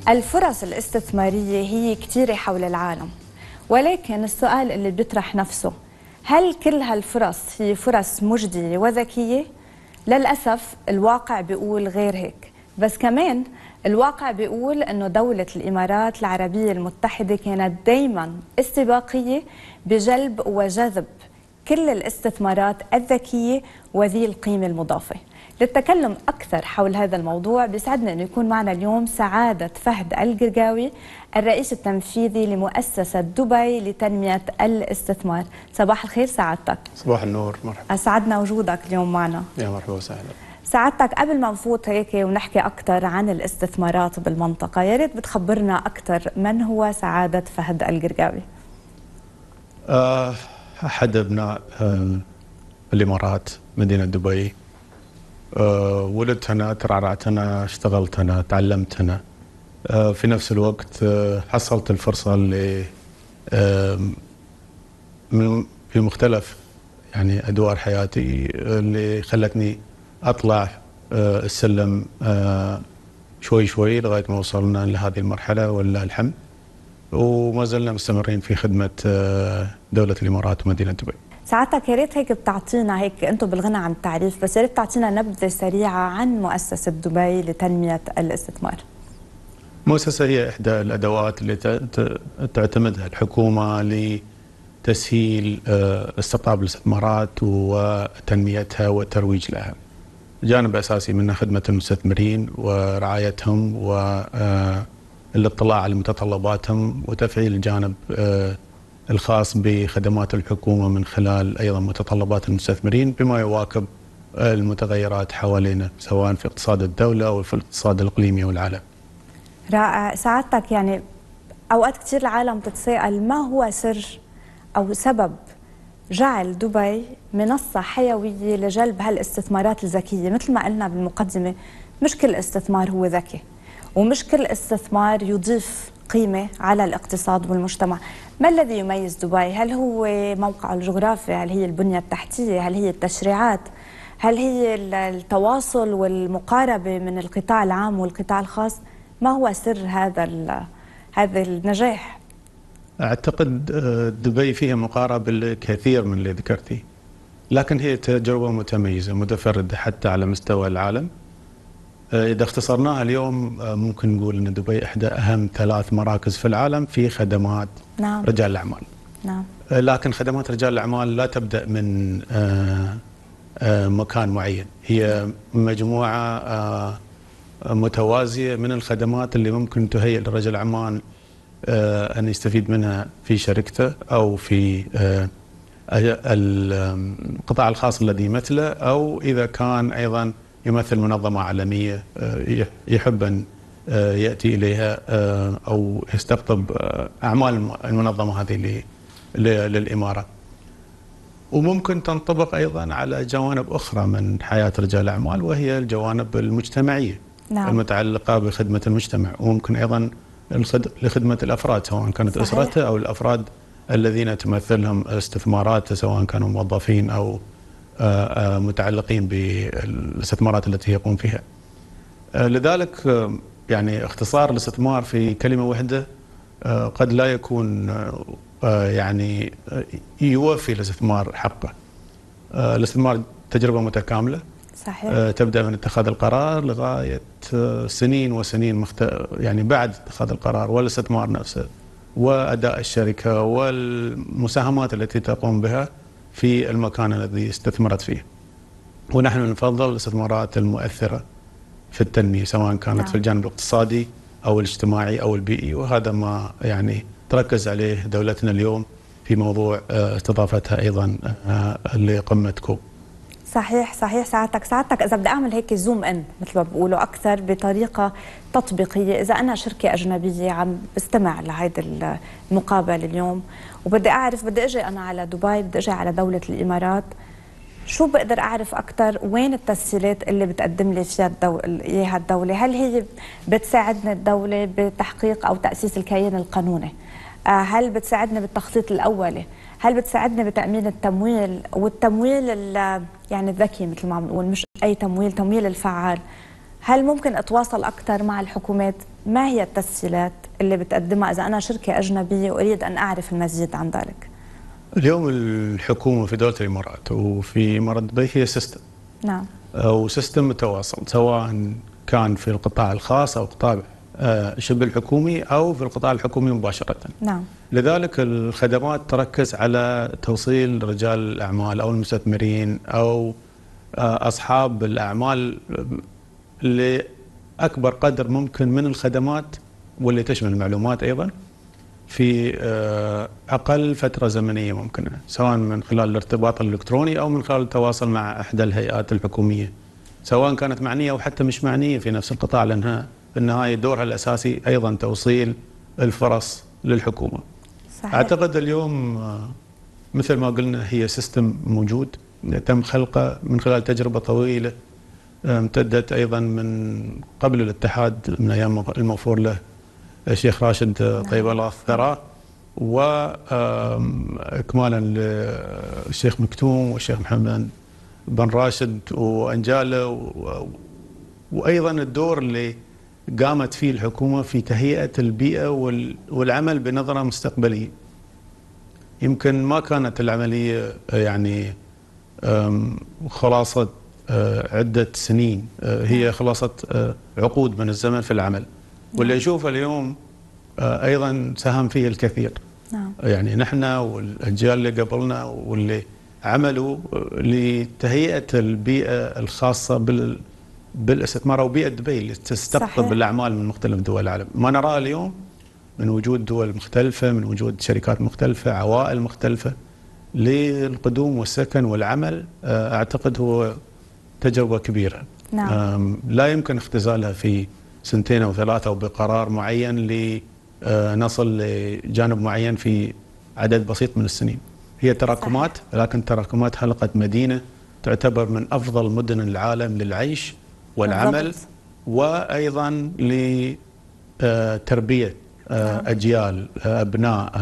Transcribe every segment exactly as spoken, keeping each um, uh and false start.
الفرص الاستثمارية هي كتيرة حول العالم، ولكن السؤال اللي بيطرح نفسه، هل كل هالفرص هي فرص مجدية وذكية؟ للأسف الواقع بيقول غير هيك، بس كمان الواقع بيقول أنه دولة الإمارات العربية المتحدة كانت دايما استباقية بجلب وجذب كل الاستثمارات الذكية وذي القيمة المضافة. للتكلم أكثر حول هذا الموضوع بيسعدنا أنه يكون معنا اليوم سعادة فهد القرقاوي، الرئيس التنفيذي لمؤسسة دبي لتنمية الاستثمار. صباح الخير سعادتك. صباح النور، مرحبا. أسعدنا وجودك اليوم معنا. يا مرحبا وسهلا. سعادتك قبل ما نفوت هيك ونحكي أكثر عن الاستثمارات بالمنطقة، يا ريت بتخبرنا أكثر من هو سعادة فهد القرقاوي؟ أه أحد أبناء أه الإمارات، مدينة دبي. أه ولدت هنا، ترعرعت هنا، اشتغلت هنا، تعلمت هنا. أه في نفس الوقت أه حصلت الفرصة اللي أه من في مختلف يعني أدوار حياتي اللي خلتني أطلع أه السلم أه شوي شوي لغاية ما وصلنا لهذه المرحلة، ولله الحمد. وما زلنا مستمرين في خدمة دولة الإمارات ومدينة دبي. سعادتك يا ريت هيك بتعطينا هيك، انتم بالغنى عن التعريف، بس يا ريت تعطينا نبذة سريعة عن مؤسسة دبي لتنمية الاستثمار. مؤسسة هي إحدى الأدوات اللي تعتمدها الحكومة لتسهيل استقطاب الاستثمارات وتنميتها والترويج لها. جانب أساسي منها خدمة المستثمرين ورعايتهم و الاطلاع على متطلباتهم وتفعيل الجانب الخاص بخدمات الحكومة من خلال أيضا متطلبات المستثمرين بما يواكب المتغيرات حوالينا سواء في اقتصاد الدولة أو في الاقتصاد الإقليمي والعالم. رائع. سعادتك يعني أوقات كثير العالم تتساءل ما هو سر أو سبب جعل دبي منصة حيوية لجلب هالاستثمارات الذكية؟ مثل ما قلنا بالمقدمة، مش كل استثمار هو ذكي، ومش كل استثمار يضيف قيمة على الاقتصاد والمجتمع. ما الذي يميز دبي؟ هل هو موقعه الجغرافي؟ هل هي البنية التحتية؟ هل هي التشريعات؟ هل هي التواصل والمقاربة من القطاع العام والقطاع الخاص؟ ما هو سر هذا هذا النجاح؟ أعتقد دبي فيها مقاربة لكثير من اللي ذكرتيه، لكن هي تجربة متميزة متفردة حتى على مستوى العالم. إذا اختصرناها اليوم ممكن نقول أن دبي إحدى أهم ثلاث مراكز في العالم في خدمات نعم. رجال الأعمال. نعم. لكن خدمات رجال الأعمال لا تبدأ من مكان معين، هي مجموعة متوازية من الخدمات اللي ممكن تهيئ لرجل الأعمال أن يستفيد منها في شركته أو في القطاع الخاص الذي يمثله، أو إذا كان أيضا يمثل منظمة عالمية يحب أن يأتي إليها أو يستقطب أعمال المنظمة هذه للإمارة. وممكن تنطبق أيضا على جوانب أخرى من حياة رجال الأعمال، وهي الجوانب المجتمعية. نعم. المتعلقة بخدمة المجتمع، وممكن أيضا لخدمة الأفراد سواء كانت صحيح. أسرته أو الأفراد الذين تمثلهم استثمارات سواء كانوا موظفين أو متعلقين بالاستثمارات التي يقوم فيها. لذلك يعني اختصار الاستثمار في كلمة واحدة قد لا يكون يعني يوفي الاستثمار حقه. الاستثمار تجربة متكاملة. صحيح. تبدأ من اتخاذ القرار لغاية سنين وسنين مخت... يعني بعد اتخاذ القرار والاستثمار نفسه وأداء الشركة والمساهمات التي تقوم بها في المكان الذي استثمرت فيه. ونحن نفضل الاستثمارات المؤثرة في التنمية سواء كانت نعم. في الجانب الاقتصادي أو الاجتماعي أو البيئي، وهذا ما يعني تركز عليه دولتنا اليوم في موضوع استضافتها أيضا لقمة كوب. صحيح صحيح. ساعتك ساعتك إذا بدي أعمل هيك زوم إن مثل ما بقولوا أكثر بطريقة تطبيقية، إذا أنا شركة أجنبية عم بستمع لهيدا المقابلة اليوم وبدي أعرف، بدي أجي أنا على دبي، بدي أجي على دولة الإمارات، شو بقدر أعرف أكثر؟ وين التسهيلات اللي بتقدم لي فيها الدولة إياها الدولة؟ هل هي بتساعدني الدولة بتحقيق أو تأسيس الكيان القانوني؟ هل بتساعدني بالتخطيط الأولي؟ هل بتساعدني بتأمين التمويل والتمويل يعني الذكي مثل ما عم نقول، مش أي تمويل، تمويل الفعال؟ هل ممكن أتواصل أكثر مع الحكومات؟ ما هي التسهيلات اللي بتقدمها إذا أنا شركة أجنبية وأريد أن أعرف المزيد عن ذلك؟ اليوم الحكومة في دولة الإمارات وفي إمارات دبي هي سيستم. نعم. أو سيستم متواصل، سواء كان في القطاع الخاص أو القطاع شبه الحكومي أو في القطاع الحكومي مباشرة. نعم. لذلك الخدمات تركز على توصيل رجال الأعمال أو المستثمرين أو أصحاب الأعمال لأكبر قدر ممكن من الخدمات، واللي تشمل المعلومات أيضا في أقل فترة زمنية ممكنة، سواء من خلال الارتباط الإلكتروني أو من خلال التواصل مع إحدى الهيئات الحكومية، سواء كانت معنية أو حتى مش معنية في نفس القطاع، لأنها في النهاية دورها الأساسي أيضا توصيل الفرص للحكومة. صحيح. أعتقد اليوم مثل ما قلنا هي سيستم موجود تم خلقه من خلال تجربة طويلة امتدت أيضا من قبل الاتحاد، من أيام الموفور له الشيخ راشد طيب الله ثراه، وإكمالا للشيخ مكتوم والشيخ محمد بن راشد وأنجاله، وأيضا الدور اللي قامت فيه الحكومة في تهيئة البيئة والعمل بنظرة مستقبلية. يمكن ما كانت العملية يعني خلاصة عدة سنين، هي خلاصة عقود من الزمن في العمل، واللي يشوفه اليوم أيضا ساهم فيه الكثير. نعم. يعني نحن والأجيال اللي قبلنا واللي عملوا لتهيئة البيئة الخاصة بال بالاستثمار أو بيئة دبي اللي تستقطب الأعمال من مختلف دول العالم. ما نراه اليوم من وجود دول مختلفة، من وجود شركات مختلفة، عوائل مختلفة للقدوم والسكن والعمل، أعتقد هو تجربة كبيرة. نعم. لا يمكن اختزالها في سنتين أو ثلاثة أو بقرار معين لنصل لجانب معين في عدد بسيط من السنين. هي تراكمات، لكن تراكمات خلقت مدينة تعتبر من أفضل مدن العالم للعيش والعمل بالضبط. وأيضا لتربية أجيال أبناء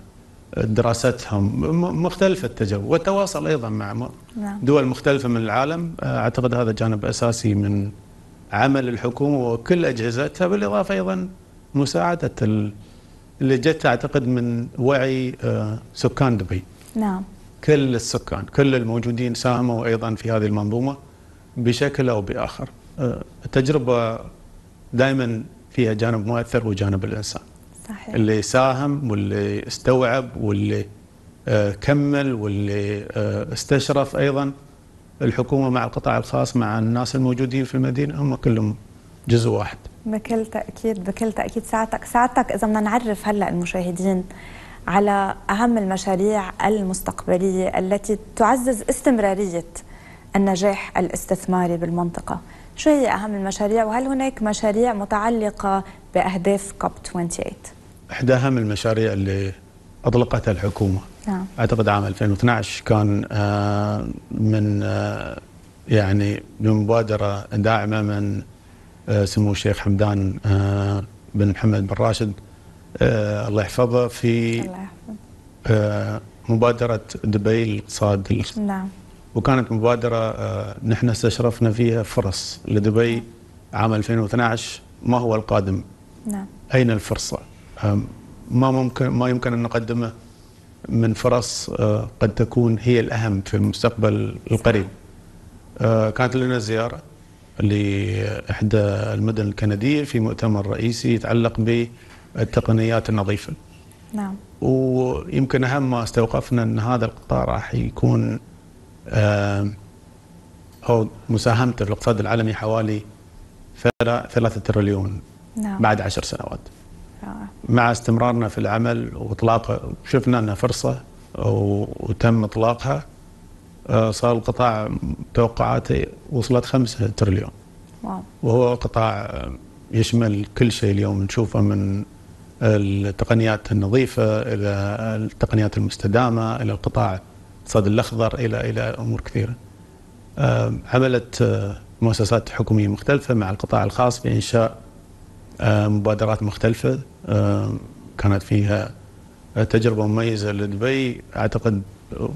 دراستهم مختلفة التجارب والتواصل أيضا مع دول مختلفة من العالم. أعتقد هذا جانب أساسي من عمل الحكومة وكل أجهزتها، بالإضافة أيضا مساعدة اللي جت أعتقد من وعي سكان دبي. نعم. كل السكان كل الموجودين ساهموا أيضا في هذه المنظومة بشكل أو بآخر. التجربة دائما فيها جانب مؤثر وجانب الإنسان. صحيح. اللي ساهم واللي استوعب واللي كمل واللي استشرف أيضا الحكومة مع القطاع الخاص مع الناس الموجودين في المدينة، هم كلهم جزء واحد. بكل تأكيد بكل تأكيد. ساعتك ساعتك إذا بدنا نعرف هلأ المشاهدين على أهم المشاريع المستقبلية التي تعزز استمرارية النجاح الاستثماري بالمنطقة، شو هي أهم المشاريع، وهل هناك مشاريع متعلقة بأهداف كوب ثمانية وعشرين؟ إحدى أهم المشاريع اللي أطلقتها الحكومة نعم. أعتقد عام ألفين واثني عشر كان من يعني بمبادرة داعمة من سمو الشيخ حمدان بن محمد بن راشد الله يحفظه في مبادرة دبي للاقتصاد الاخضر. نعم. وكانت مبادرة نحن استشرفنا فيها فرص لدبي عام ألفين واثني عشر. ما هو القادم؟ نعم. أين الفرصة؟ ما ممكن ما يمكن أن نقدمه من فرص قد تكون هي الأهم في المستقبل القريب. كانت لنا زيارة لإحدى المدن الكندية في مؤتمر رئيسي يتعلق بالتقنيات النظيفة. نعم. ويمكن أهم ما استوقفنا أن هذا القطاع راح يكون أو مساهمته في الاقتصاد العالمي حوالي ثلاثة تريليون. نعم. بعد عشر سنوات. آه. مع استمرارنا في العمل وإطلاقه شفنا أنها فرصة وتم إطلاقها. صار القطاع توقعاته وصلت خمسة تريليون. واو. وهو قطاع يشمل كل شيء اليوم نشوفه، من التقنيات النظيفة إلى التقنيات المستدامة إلى القطاع الاقتصاد الأخضر إلى إلى أمور كثيرة. عملت مؤسسات حكومية مختلفة مع القطاع الخاص في إنشاء مبادرات مختلفة كانت فيها تجربة مميزة لدبي. أعتقد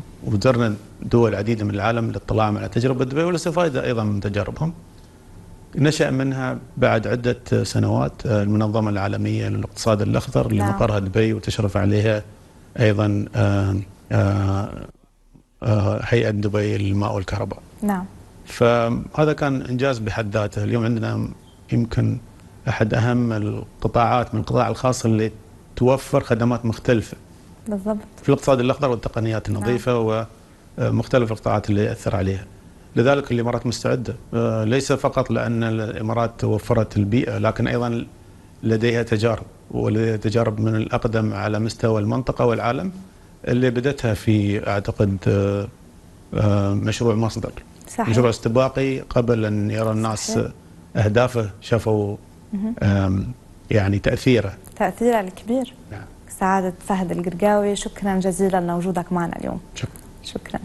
وزرنا دول عديدة من العالم للاطلاع على تجربة دبي والاستفادة أيضا من تجاربهم. نشأ منها بعد عدة سنوات المنظمة العالمية للاقتصاد الأخضر اللي مقرها دبي وتشرف عليها أيضا هيئة دبي للماء والكهرباء. نعم. فهذا كان إنجاز بحد ذاته. اليوم عندنا يمكن أحد أهم القطاعات من القطاع الخاص اللي توفر خدمات مختلفة بالضبط في الاقتصاد الأخضر والتقنيات النظيفة. نعم. ومختلف القطاعات اللي يأثر عليها. لذلك الإمارات مستعدة، ليس فقط لأن الإمارات توفرت البيئة، لكن أيضا لديها تجارب، ولديها تجارب من الأقدم على مستوى المنطقة والعالم اللي بدتها في أعتقد مشروع مصدر. صحيح. مشروع استباقي قبل أن يرى الناس صحيح. أهدافه شافوا يعني تأثيره تأثيره الكبير. نعم. سعادة فهد القرقاوي، شكرا جزيلا لوجودك معنا اليوم. شكرا. شكرا.